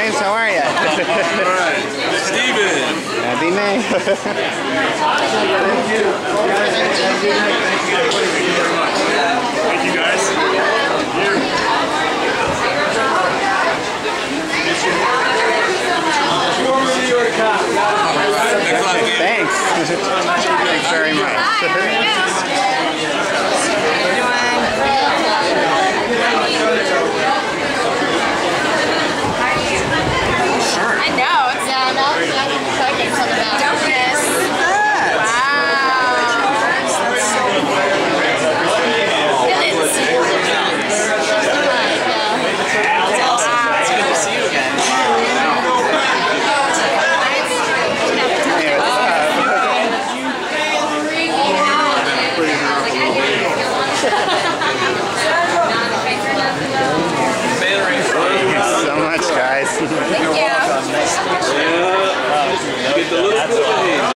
James. How are you? Alright. Steven. Happy May. Thank you guys. Thanks. Thanks very much. I know. It's don't miss. So much, guys. Thank you. Get the little